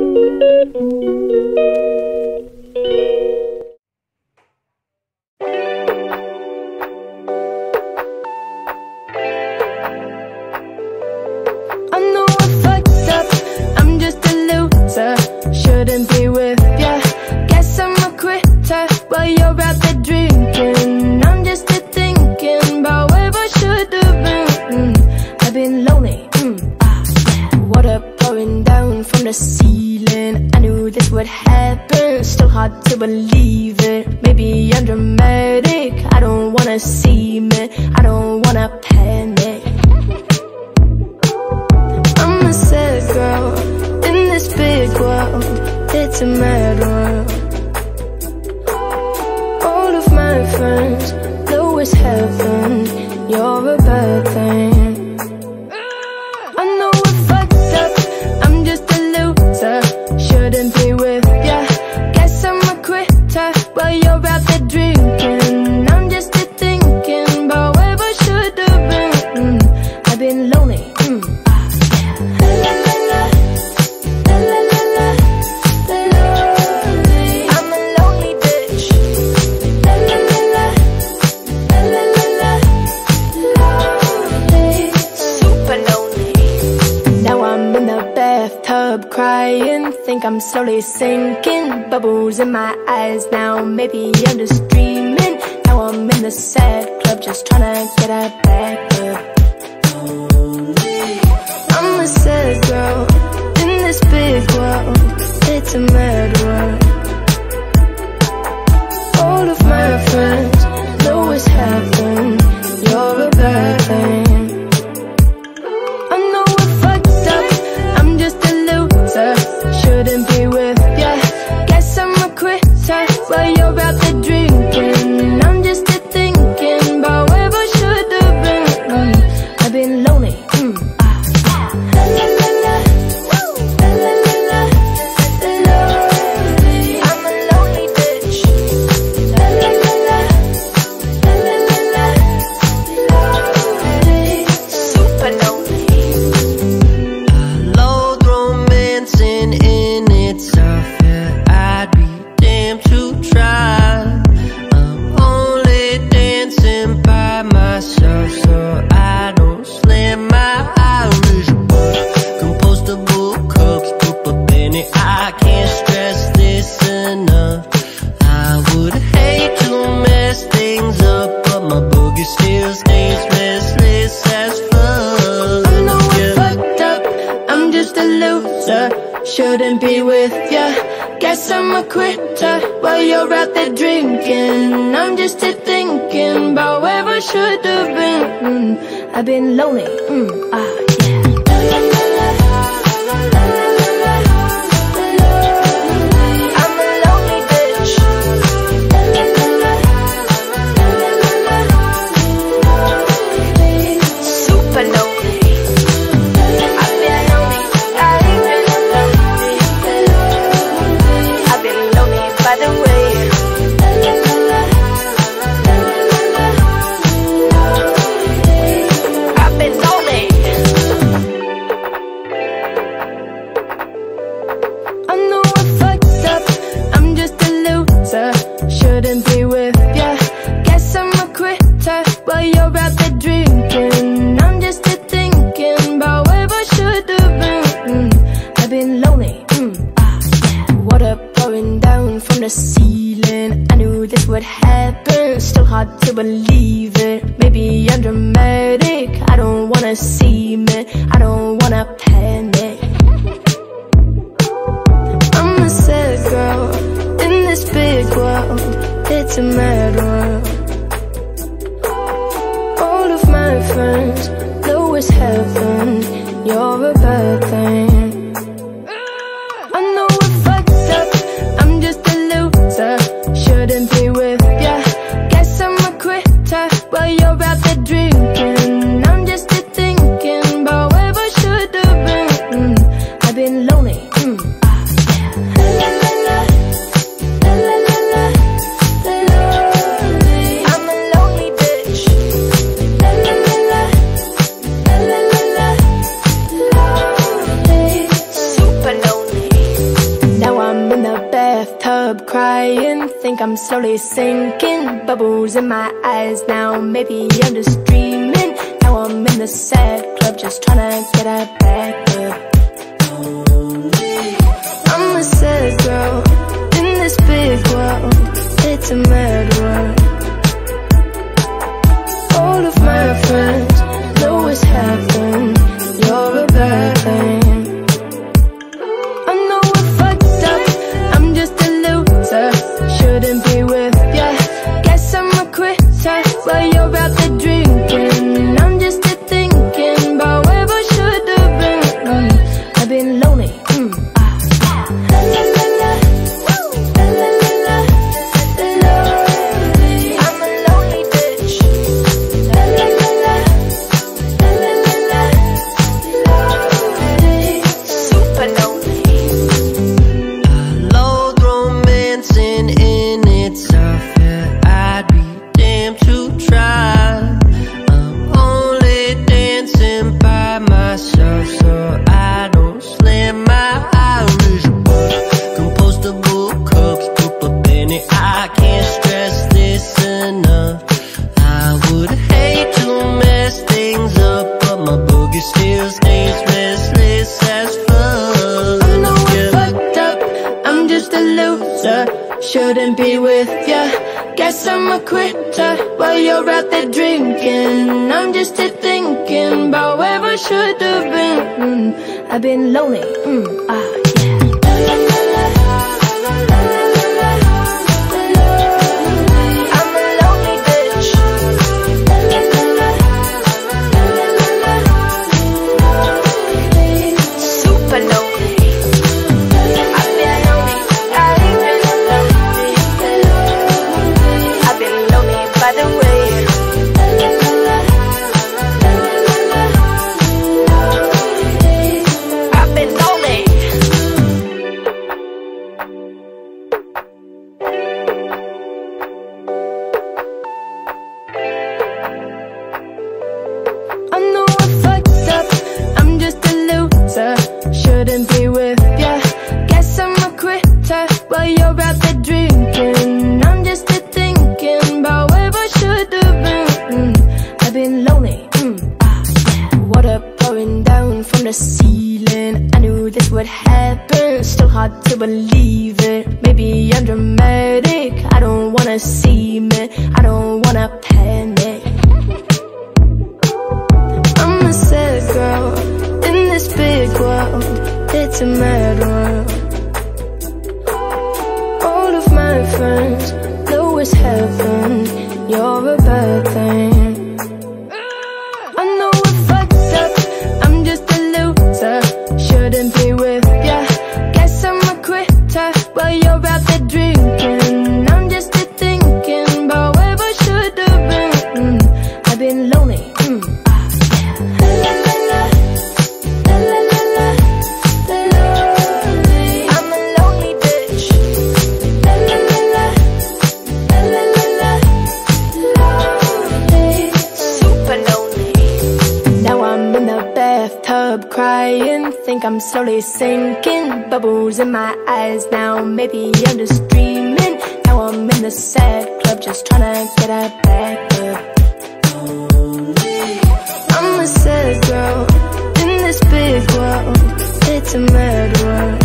Slowly sinking, bubbles in my eyes now. Maybe I'm just dreaming. Now I'm in the sad club, just trying to get her back up. I'm a sad girl in this big world. It's a mad world. All of my friends know it's happened. You're a bad thing. I know I fucked up, I'm just a loser. Shouldn't be with ya. Guess I'm a quitter while you're out there drinking. I'm just thinking about where I should have been. I've been lonely. La la la la, la la la la, lonely. I'm a lonely bitch. La la la la, la la la la, lonely. Super lonely. Loathe romancing in itself, yeah, I'd be damned to try. I'm only dancing by myself, so I don't slam my Irish butt. Compostable cups, poop up in it. I can't stress this enough. I would hate to mess things up, but my boogie still stays restless as fuck. I know I fucked up, I'm just a loser. Shouldn't be with ya. Guess I'm a quitter while you're out there drinking. I'm just here thinking about where I should have been. I've been lonely. Yeah. La la la la, la la la la, lonely. I'm a lonely bitch. La la la la, la la la la, lonely. Super lonely. I've been lonely. I've been lonely. I've been lonely by the way. La la la la, la la la la, lonely. I've been lonely. I know I fucked up, I'm just a loser. Shouldn't be with ya. Guess I'm a quitter while you're out there drinking. I'm just here thinking about where I should have been. I've been lonely. Water pouring down from the ceiling. I knew this would happen, still hard to believe it. Maybe I'm dramatic, I don't wanna seem it, I don't wanna panic. I'm a sad girl in this big world. It's a mad world. All of my friends know it's heaven. You're a bad thing. I know I fucked up, I'm just a loser. Shouldn't be with ya. Guess I'm a quitter while you're out there drinking. I'm just here thinking about where I should have been. I've been lonely. La la la la, la la la la, lonely. crying, think I'm slowly sinking. Bubbles in my eyes now, maybe I'm just dreaming. Now I'm in the sad club, just trying to get her back up. I'm a sad girl in this big world, it's a mad world. All of my friends know it's happened, you're a bad thing. I know I fucked up, I'm just a loser, shouldn't be with ya. Guess I'm a quitter while you're out there drinking. I'm just a thinking about where I should have been. I've been lonely, La la la la, la la la la, lonely. I'm a lonely bitch. La la la la, la la la la, lonely. Super lonely. I loathe romancing in itself, yeah, I'd be damned to try. I'm only dancing by myself, so I don't slam my Irish bar. Compostable cups, poop a penny, I can't stress this enough. I would hate to mess things up, but my boogie still stays restless as fuck. I know I fucked up, I'm just a loser, shouldn't be with ya. Guess I'm a quitter while you're out there drinking. I'm just a thinking about where I should have been. I've been lonely, yeah. La la la la, la la la la, lonely. I'm a lonely bitch. La la la la, la la la la, lonely. Super lonely. I've been lonely, I've been lonely. I've been lonely by the way. La la la la, la la la la, lonely. I've been lonely. I know I fucked up, I'm just a loser, shouldn't be with ya. Guess I'm a quitter while you're out there drinking. I'm just a thinking about where I should have been. I've been lonely, yeah. Water pouring down from the ceiling, I knew this would happen, still hard to believe it. Maybe I'm dramatic, I don't wanna see me, I don't wanna panic. I'm a sad girl in this big world, it's a mad world. All of my friends know it's heaven, you're a bad thing. I know I fucked up, I'm just a loser, shouldn't be with ya. Guess I'm a quitter while you're out there drinking. I'm just a thinking about where I should have been. I've been lonely, La la la la, la la la la, lonely. I'm a lonely bitch. La la la la, la la la la, lonely. Super lonely. Now I'm in the bathtub crying, think I'm slowly sinking. Bubbles in my eyes now, maybe I'm just dreaming. Now I'm in the sad club, just trying to get her back up. I'm a sad girl in this big world, it's a mad world.